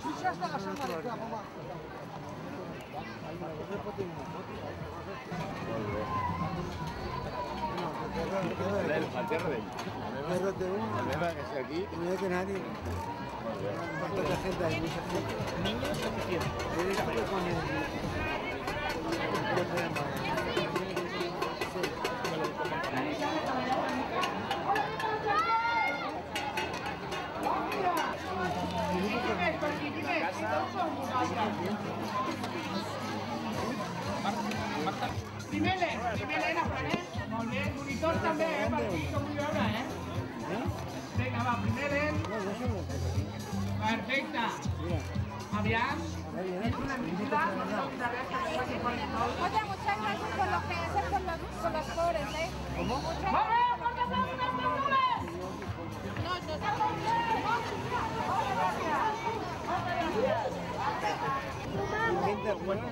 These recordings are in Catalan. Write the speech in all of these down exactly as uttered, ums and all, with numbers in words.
Ja està la setmana que va. El terra d'ell. Perro de uno. La meva, que és aquí. No hay que nadie. Mucha gente hay, mucha gente. Niños suficientes. Eres tú que pones. Primer lent, primer lent, aprenent. Molt bé, monitor també, eh, per aquí, que vull veure, eh? Vinga, va, primer lent. Perfecte. Aviam. És una visita. Oye, muchas gracias por lo que haces con los, con los pobres, ¿eh? ¿Cómo? Muchas ¡Vamos, gracias. vamos, vamos, vamos, vamos! No, no, Gente buena.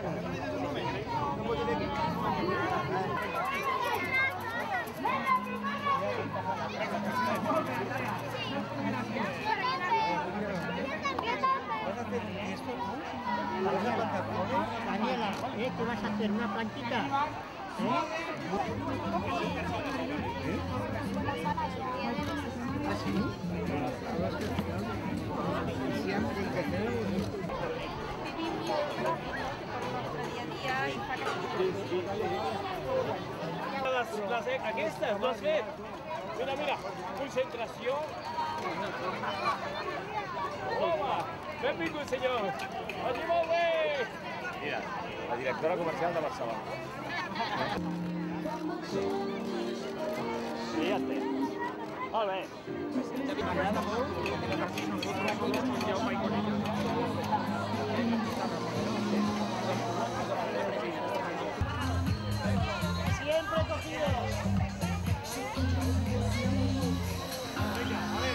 Daniela, ¿eh? ¿Qué vas a hacer? ¿Una planchita? ¿Eh? Siempre hay que hacerlo. Les, les, aquestes, no has fet? Mira, mira, concentració. Home, benvingut, senyor. Vagi molt bé. Mira, la directora comercial de Barcelona. Sí, ja té. Molt bé. M'agrada molt que Jaume i Conillo. Siempre cogidos. Venga, a ver.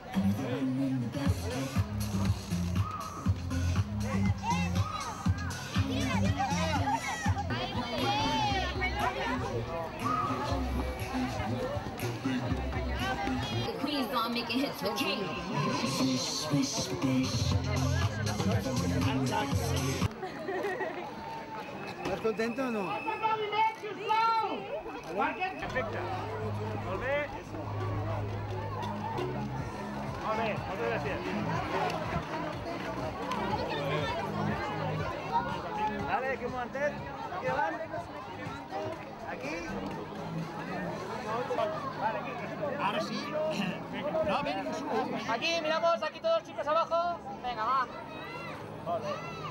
The queen's gonna make it hits with king. ¿Estás contento o no? Perfecte. Molt bé. Molt bé, moltes gràcies. Vale, aquí un momentet. Aquí davant. Aquí. Vale, aquí. Ahora sí. No, ven, sube. Aquí, miramos, aquí todos chicos abajo. Venga, va. Molt bé.